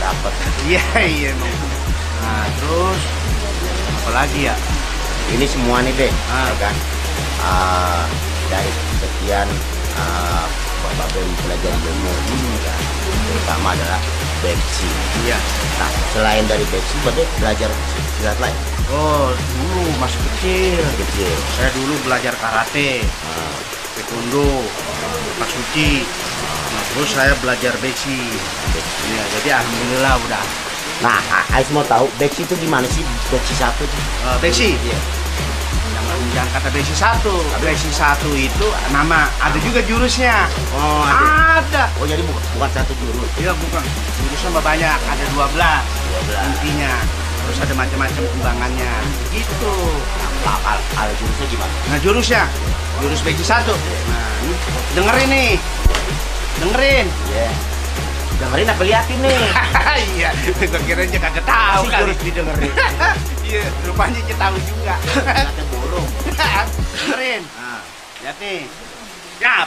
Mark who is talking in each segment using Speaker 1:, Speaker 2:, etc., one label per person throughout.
Speaker 1: dapat.
Speaker 2: Iya, iya. Nah, terus apa lagi ya?
Speaker 1: Ini semua nih deh,
Speaker 2: Ah.
Speaker 1: ya kan? Dari sekian Bapak Ben belajar ilmu, ya, terutama adalah Bexi.
Speaker 2: Iya.
Speaker 1: Nah, selain dari Bexi, Bapak belajar silat lain.
Speaker 2: Oh, dulu masih kecil.
Speaker 1: Kecil.
Speaker 2: Saya dulu belajar karate, taekwondo, pasuci. Nah, terus saya belajar besi. Iya, jadi alhamdulillah udah.
Speaker 1: Nah, Ais mau tahu Bexi itu gimana sih? Bexi satu tuh?
Speaker 2: Besi.
Speaker 1: Iya.
Speaker 2: Jangan kata besi satu. Besi satu itu nama. Ada juga jurusnya.
Speaker 1: Oh, ada.
Speaker 2: Ada.
Speaker 1: Oh, jadi bukan satu jurus.
Speaker 2: Iya, bukan. Jurusnya mah banyak. Ada 12.
Speaker 1: 12.
Speaker 2: Intinya. Terus ada macam-macam kembangannya. Gitu.
Speaker 1: Nah, kalau jurusnya gimana?
Speaker 2: Nah, jurusnya. Jurus besi satu. Nah, ini. Dengerin nih. Dengerin.
Speaker 1: Iya. Dengerin apa liatin nih?
Speaker 2: Iya, gue kira aja kagak tahu
Speaker 1: Masih
Speaker 2: kali.
Speaker 1: jurus didengerin.
Speaker 2: Iya, rupanya dia tahu juga.
Speaker 1: Kata burung.
Speaker 2: Dengerin. Nah, lihat nih. Siap.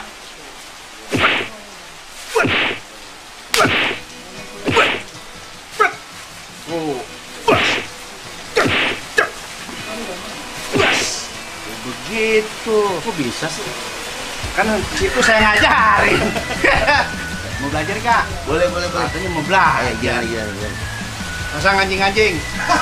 Speaker 2: Oh. Begitu.
Speaker 1: Kok bisa sih?
Speaker 2: Kan itu saya ngajarin. Mau belajar kak?
Speaker 1: Boleh.
Speaker 2: Katanya mau belajar.
Speaker 1: Iya.
Speaker 2: Pasang anjing-anjing.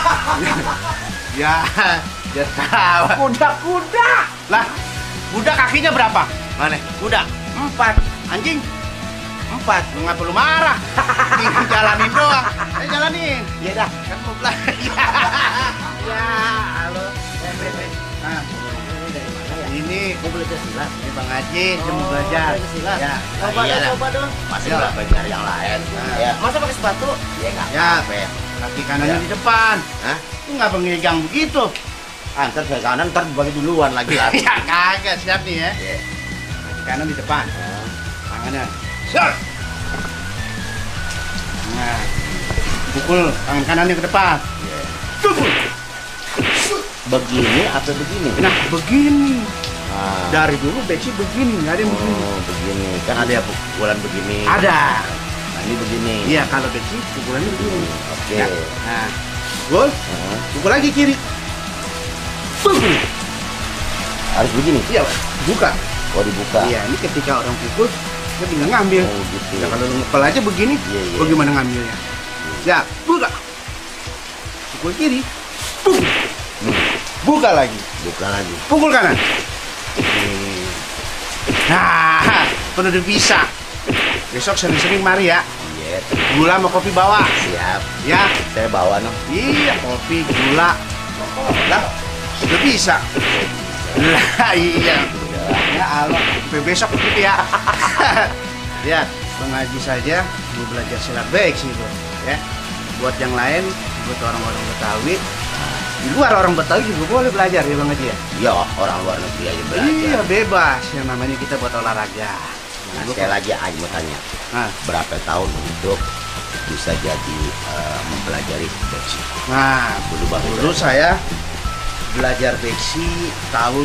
Speaker 2: Ya, dia tahu. Kuda. Lah, kuda kakinya berapa?
Speaker 1: Mana?
Speaker 2: Kuda 4. Anjing 4. Mengapa lu marah? Tinggal jalanin doang. Saya jalanin.
Speaker 1: Iya dah.
Speaker 2: Kan mau belajar. Ya, halo. Nah, ini
Speaker 1: Mau belajar silat.
Speaker 2: ini Bang Haji, dia mau belajar.
Speaker 1: Silat.
Speaker 2: Ya.
Speaker 1: Coba dong. Masih
Speaker 2: Ya.
Speaker 1: nggak belajar yang lain.
Speaker 2: Nah.
Speaker 1: Ya. Masa pakai sepatu? Ya nggak
Speaker 2: Ya.
Speaker 1: apa-apa ya.
Speaker 2: Kaki kanannya
Speaker 1: Ya.
Speaker 2: di depan.
Speaker 1: Hah?
Speaker 2: Lu nggak pengegang begitu.
Speaker 1: Ntar saya kanan, ntar bagi duluan lagi lah.
Speaker 2: Ya kagak, siap nih ya.
Speaker 1: Iya.
Speaker 2: Kaki kanan di depan. Tangannya. Siap. Nah, pukul tangan kanannya ke depan.
Speaker 1: Iya.
Speaker 2: Pukul.
Speaker 1: Begini atau begini?
Speaker 2: Nah, begini.
Speaker 1: Ah.
Speaker 2: Dari dulu beci begini, nggak ada yang begini.
Speaker 1: Oh, begini. Kan ada yang pukulan begini.
Speaker 2: Ada.
Speaker 1: Nah, ini begini.
Speaker 2: Iya, kalau beci pukulannya begini.
Speaker 1: Oke.
Speaker 2: Ya. Nah, pukul.
Speaker 1: Hah?
Speaker 2: Pukul lagi kiri. Pukul.
Speaker 1: Harus begini?
Speaker 2: Iya, buka.
Speaker 1: Oh, dibuka.
Speaker 2: Iya, ini ketika orang pukul, dia tinggal ngambil.
Speaker 1: Oh, gitu.
Speaker 2: Ya, kalau lu ngepel aja begini,
Speaker 1: Iya.
Speaker 2: bagaimana ngambilnya? Ya, buka. Pukul kiri. Pukul. Buka lagi.
Speaker 1: Buka lagi.
Speaker 2: Pukul kanan. Nah, udah bisa. Besok sering-sering mari ya.
Speaker 1: Iya.
Speaker 2: Gula sama kopi bawa.
Speaker 1: Siap.
Speaker 2: Ya.
Speaker 1: Saya bawa noh.
Speaker 2: Iya, kopi, gula. Lah, sudah bisa. Lah, iya. Ya Allah, sampai besok begitu ya. Lihat, Bang Haji saja mau belajar silat baik sih itu, ya. Buat yang lain, buat orang-orang Betawi, di luar orang Betawi juga boleh belajar ya Bang Haji ya.
Speaker 1: Ya, orang luar negeri aja belajar.
Speaker 2: Iya, bebas. Yang namanya kita buat olahraga.
Speaker 1: Nah, sekali lagi Aing mau tanya,
Speaker 2: Nah,
Speaker 1: berapa tahun untuk bisa jadi mempelajari beci?
Speaker 2: nah,
Speaker 1: Dulu baru
Speaker 2: dulu saya belajar beksi tahun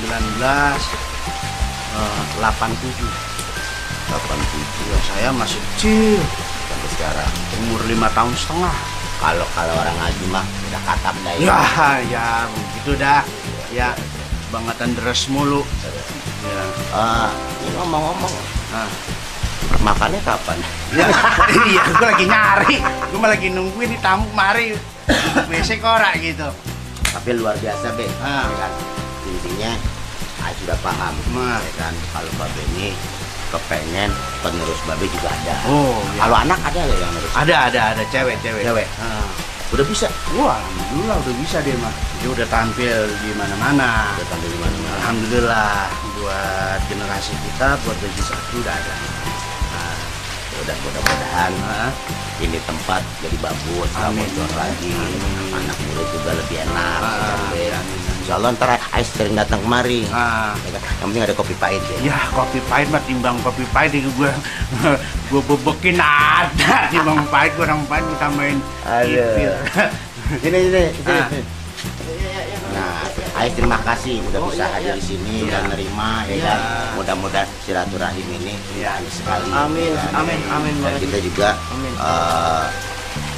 Speaker 2: 1987.
Speaker 1: 87
Speaker 2: Ya, saya masih kecil,
Speaker 1: sampai sekarang.
Speaker 2: umur 5,5 tahun.
Speaker 1: Kalau orang ngaji mah udah katam dah
Speaker 2: Ya, ya begitu dah. Ya, bangetan deres mulu. Ya.
Speaker 1: Ini ngomong-ngomong,
Speaker 2: Nah.
Speaker 1: makannya kapan?
Speaker 2: Ya, iya, gue lagi nyari. Gue malah lagi nungguin nih tamu mari. WC korak gitu.
Speaker 1: Tapi luar biasa, Be.
Speaker 2: Ah.
Speaker 1: Ya kan? Intinya, Aing sudah paham.
Speaker 2: Nah.
Speaker 1: Ya kan? Kalau Babe ini kepengen penerus Babe juga ada.
Speaker 2: Oh, ya.
Speaker 1: Kalau anak ada nggak yang nerus?
Speaker 2: Ada cewek.
Speaker 1: Cewek?
Speaker 2: Ah.
Speaker 1: Udah bisa?
Speaker 2: Wah, alhamdulillah udah bisa dia mah. Dia udah tampil di mana-mana.
Speaker 1: Udah tampil di mana-mana.
Speaker 2: Alhamdulillah buat generasi kita, buat baju satu udah ada.
Speaker 1: Nah, udah mudah-mudahan
Speaker 2: Nah,
Speaker 1: ini tempat jadi bagus, nggak
Speaker 2: Amin.
Speaker 1: bocor lagi.
Speaker 2: Amin.
Speaker 1: Anak muda juga lebih enak. ya kan, Be?
Speaker 2: amin, amin.
Speaker 1: Insya Allah ntar Ais sering datang kemari.
Speaker 2: ah,
Speaker 1: Ya kan? Yang penting ada kopi pahit ya.
Speaker 2: ya kopi pahit mah timbang kopi pahit itu gue bebekin ada timbang pahit gue orang pahit gue tambahin
Speaker 1: Aduh.
Speaker 2: ipil.
Speaker 1: Sini.
Speaker 2: Ah.
Speaker 1: Nah, Ais terima kasih udah bisa hadir di sini
Speaker 2: Iya.
Speaker 1: dan nerima ya
Speaker 2: Iya.
Speaker 1: kan. Mudah-mudahan silaturahim ini
Speaker 2: Iya.
Speaker 1: bagus sekali.
Speaker 3: Amin,
Speaker 1: ya kan?
Speaker 3: amin,
Speaker 1: Dan
Speaker 3: banget.
Speaker 1: kita juga
Speaker 3: Amin.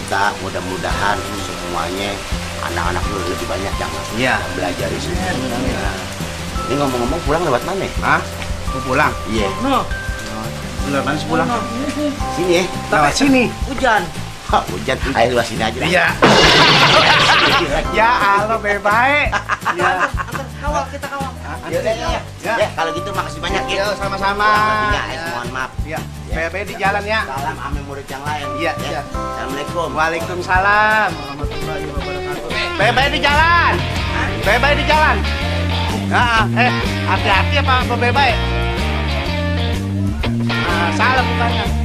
Speaker 1: minta mudah-mudahan semuanya anak-anak lu lebih banyak yang
Speaker 2: Iya.
Speaker 1: belajar di sini. Ini ngomong-ngomong pulang lewat mana?
Speaker 2: Hah? Mau pulang?
Speaker 1: Iya.
Speaker 2: Lewat mana sih pulang?
Speaker 1: Sini ya.
Speaker 2: Lewat sini.
Speaker 3: Hujan.
Speaker 1: Hah, hujan. Ayo lewat sini aja.
Speaker 2: Iya. Ya Allah, baik. Ya.
Speaker 3: Antar kawal, kita kawal.
Speaker 1: Ya, ya, kalau gitu makasih banyak ya.
Speaker 2: Ya, sama-sama.
Speaker 1: Mohon maaf.
Speaker 2: Ya. Baik-baik di jalan ya.
Speaker 1: Salam ame murid yang lain.
Speaker 2: Iya,
Speaker 1: ya.
Speaker 2: iya.
Speaker 1: Assalamualaikum.
Speaker 2: Waalaikumsalam warahmatullahi wabarakatuh. Baik-baik di jalan. Baik-baik di jalan. Hati-hati apa baik-baik. Salah bukannya.